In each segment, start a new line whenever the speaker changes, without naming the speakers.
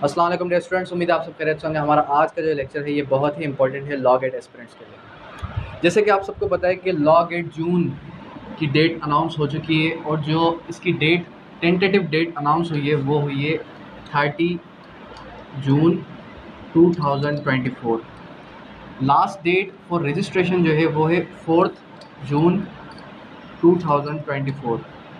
अस्सलाम वालेकुम dear students, उम्मीद है आप सब खैरियत से होंगे। हमारा आज का जो लेक्चर है ये बहुत ही इंपॉर्टेंट है लॉ गेट एस्पिरेंट्स के लिए। जैसे कि आप सबको पता है कि लॉ गेट जून की डेट अनाउंस हो चुकी है और जो इसकी डेट टेंटेटिव डेट अनाउंस हुई है वो हुई है 30 June 2024। Last date for registration जो है वो है 4 जून 2024।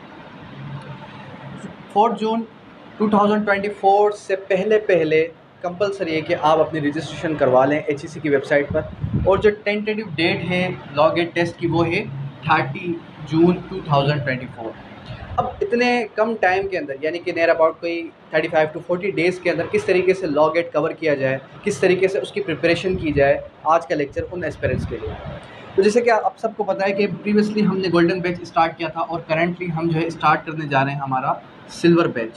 4 जून 2024 से पहले कंपलसरी है कि आप अपनी रजिस्ट्रेशन करवा लें HEC की वेबसाइट पर। और जो टेंटेटिव डेट है लॉ गेट टेस्ट की वो है 30 जून 2024। अब इतने कम टाइम के अंदर यानी कि नियर अबाउट कोई 35 to 40 डेज़ के अंदर किस तरीके से लॉ गेट कवर किया जाए, किस तरीके से उसकी प्रिपरेशन की जाए, आज का लेक्चर उन एस्पिरेंट्स के लिए। तो जैसे कि आप सबको पता है कि प्रीवियसली हमने गोल्डन बैच स्टार्ट किया था और करेंटली हम जो है स्टार्ट करने जा रहे हैं हमारा सिल्वर बैच।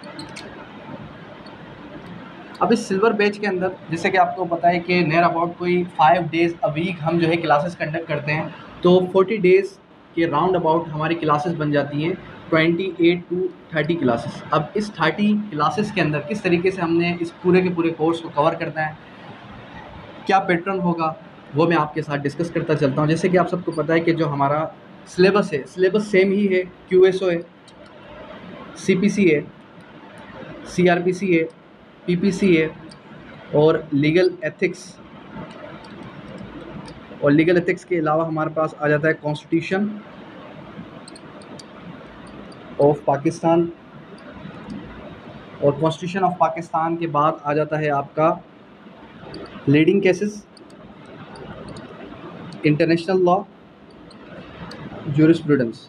अब इस सिल्वर बैच के अंदर जैसे कि आपको पता है कि नियर अबाउट कोई 5 डेज़ अ वीक हम जो है क्लासेस कंडक्ट करते हैं, तो 40 डेज़ के राउंड अबाउट हमारी क्लासेस बन जाती हैं 28 to 30 क्लासेस। अब इस 30 क्लासेस के अंदर किस तरीके से हमने इस पूरे के पूरे कोर्स को कवर करना है, क्या पैटर्न होगा, वो मैं आपके साथ डिस्कस करता चलता हूँ। जैसे कि आप सबको पता है कि जो हमारा सिलेबस है, सिलेबस सेम ही है। QSO है, CPC है, CRPC है, PPC है और लीगल एथिक्स। और लीगल एथिक्स के अलावा हमारे पास आ जाता है कॉन्स्टिट्यूशन ऑफ पाकिस्तान। और कॉन्स्टिट्यूशन ऑफ पाकिस्तान के बाद आ जाता है आपका leading cases, international law, jurisprudence.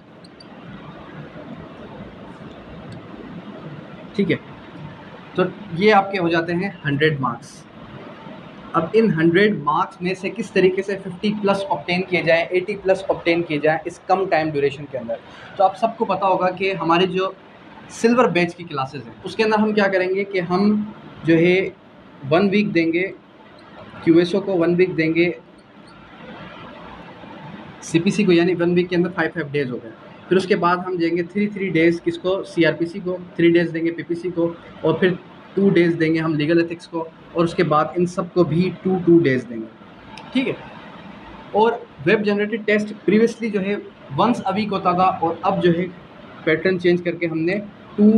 ठीक है, तो ये आपके हो जाते हैं 100 मार्क्स। अब इन 100 मार्क्स में से किस तरीके से 50+ ऑब्टेन किए जाएँ, 80+ ऑब्टेन किए जाएँ इस कम टाइम ड्यूरेशन के अंदर। तो आप सबको पता होगा कि हमारी जो सिल्वर बैच की क्लासेस हैं उसके अंदर हम क्या करेंगे कि हम जो है 1 वीक देंगे QSO को, 1 वीक देंगे CPC को, यानी 1 वीक के अंदर 5 डेज़ हो गए। फिर उसके बाद हम देंगे 3 डेज़ किसको, CRPC को, 3 डेज़ देंगे PPC को, और फिर 2 डेज़ देंगे हम लीगल एथिक्स को, और उसके बाद इन सब को भी 2 डेज़ देंगे। ठीक है। और वेब जनरेटेड टेस्ट प्रीवियसली जो है वंस अ वीक होता था और अब जो है पैटर्न चेंज करके हमने 2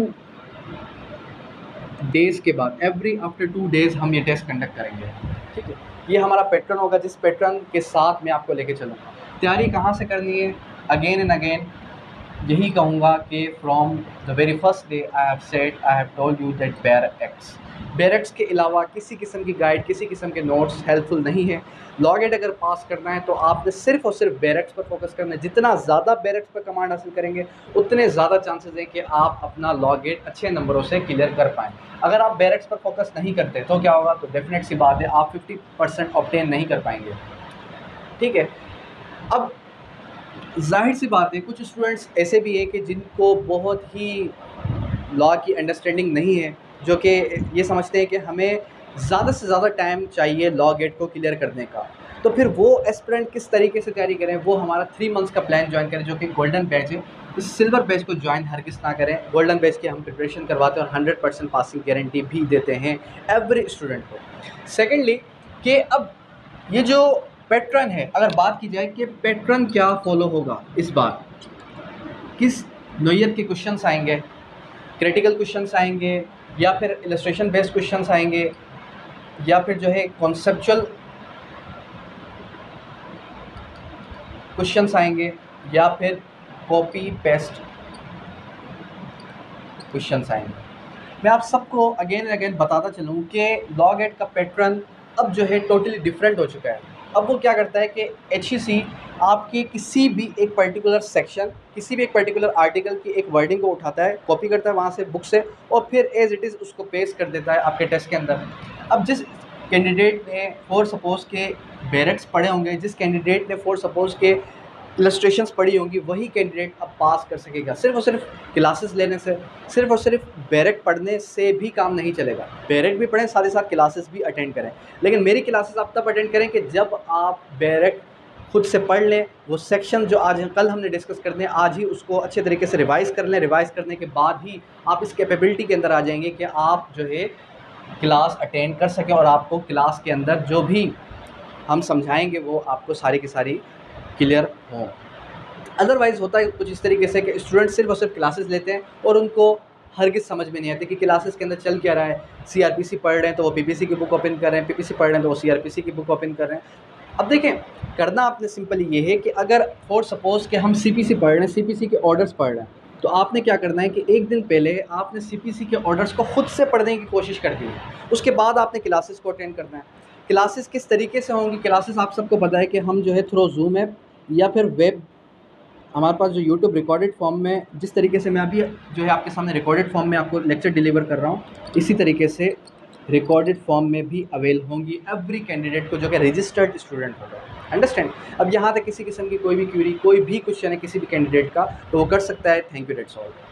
डेज़ के बाद एवरी आफ्टर 2 डेज़ हम ये टेस्ट कंडक्ट करेंगे। ठीक है, ये हमारा पैटर्न होगा जिस पैटर्न के साथ मैं आपको लेके चलूँगा। तैयारी कहाँ से करनी है, अगेन एंड अगेन यही कहूँगा कि from the very first day I have said, I have told you that bare acts के अलावा किसी किस्म की गाइड, किसी किस्म के नोट्स हेल्पफुल नहीं है। लॉ गेट अगर पास करना है तो आपने सिर्फ और सिर्फ बैरेक्स पर फोकस करना है। जितना ज़्यादा बैरेक्स पर कमांड हासिल करेंगे उतने ज़्यादा चांसेस है कि आप अपना लॉ गेट अच्छे नंबरों से क्लियर कर पाएँ। अगर आप बैरेक्स पर फोकस नहीं करते तो क्या होगा, तो डेफिनेट सी बात है आप 50% ऑब्टेन नहीं कर पाएंगे। ठीक है, अब जाहिर सी बात है कुछ स्टूडेंट्स ऐसे भी हैं कि जिनको बहुत ही लॉ की अंडरस्टैंडिंग नहीं है, जो कि ये समझते हैं कि हमें ज़्यादा से ज़्यादा टाइम चाहिए लॉ गेट को क्लियर करने का। तो फिर वो एस्पिरेंट किस तरीके से तैयारी करें, वो हमारा 3 मंथ्स का प्लान ज्वाइन करें जो कि गोल्डन बैच है। इस सिल्वर बैच को ज्वाइन हर किस ना करें। गोल्डन बैच की हम प्रिपरेशन करवाते हैं और 100% पासिंग गारंटी भी देते हैं एवरी स्टूडेंट को। सेकेंडली कि अब ये जो पैटर्न है, अगर बात की जाए कि पैटर्न क्या फॉलो होगा इस बार, किस नोयत के क्वेश्चंस आएंगे, क्रिटिकल क्वेश्चंस आएंगे या फिर इलस्ट्रेशन बेस्ड क्वेश्चंस आएंगे या फिर जो है कॉन्सेप्चुअल क्वेश्चंस आएंगे या फिर कॉपी पेस्ट क्वेश्चंस आएंगे। मैं आप सबको अगेन एंड अगेन बताता चलूँ कि लॉ गेट का पैटर्न अब जो है टोटली डिफरेंट हो चुका है। अब वो क्या करता है कि HEC आपके किसी भी एक पर्टिकुलर सेक्शन, किसी भी एक पर्टिकुलर आर्टिकल की एक वर्डिंग को उठाता है, कॉपी करता है वहाँ से बुक से और फिर एज इट इज़ उसको पेस्ट कर देता है आपके टेस्ट के अंदर। अब जिस कैंडिडेट ने फॉर सपोज़ के बैरेक्स पढ़े होंगे, जिस कैंडिडेट ने फॉर सपोज़ के इलस्ट्रेशंस पढ़ी होंगी, वही कैंडिडेट अब पास कर सकेगा। सिर्फ और सिर्फ क्लासेस लेने से, सिर्फ और सिर्फ बैरेक पढ़ने से भी काम नहीं चलेगा। बैरेक भी पढ़ें, साथ ही साथ क्लासेस भी अटेंड करें, लेकिन मेरी क्लासेस आप तब अटेंड करें कि जब आप बैरेक खुद से पढ़ लें। वो सेक्शन जो आज कल हमने डिस्कस करने हैं, आज ही उसको अच्छे तरीके से रिवाइज़ कर लें। रिवाइज़ करने के बाद ही आप इस कैपेबिलिटी के अंदर आ जाएंगे कि आप जो है क्लास अटेंड कर सकें और आपको क्लास के अंदर जो भी हम समझाएंगे वो आपको सारी की सारी क्लियर हों। अदरवाइज़ होता है कुछ इस तरीके से कि स्टूडेंट सिर्फ और सिर्फ क्लासेस लेते हैं और उनको हरगिज़ समझ में नहीं आती कि क्लासेस के अंदर चल क्या रहा है। सीआरपीसी पढ़ रहे हैं तो वो पीपीसी की बुक ओपन कर रहे हैं, पीपीसी पढ़ रहे हैं तो वो सीआरपीसी की बुक ओपन कर रहे हैं। अब देखें, करना आपने सिंपली ये है कि अगर फॉर सपोज़ कि हम सीपीसी पढ़ रहे हैं, सीपीसी के ऑर्डर्स पढ़ रहे हैं, तो आपने क्या करना है कि एक दिन पहले आपने सीपीसी के ऑर्डर्स को खुद से पढ़ने की कोशिश करनी है। उसके बाद आपने क्लासेस को अटेंड करना है। क्लासेस किस तरीके से होंगी? क्लासेस आप सबको पता है कि हम जो है थ्रू ज़ूम ऐप या फिर वेब, हमारे पास जो यूट्यूब रिकॉर्डेड फॉर्म में, जिस तरीके से मैं अभी जो है आपके सामने रिकॉर्डेड फॉर्म में आपको लेक्चर डिलीवर कर रहा हूँ, इसी तरीके से रिकॉर्डेड फॉर्म में भी अवेल होंगी एवरी कैंडिडेट को जो कि रजिस्टर्ड स्टूडेंट होगा। अंडरस्टैंड? अब यहाँ तक किसी किस्म की कोई भी क्वेरी, कोई भी क्वेश्चन है किसी भी कैंडिडेट का, तो वो कर सकता है। Thank you, that's all.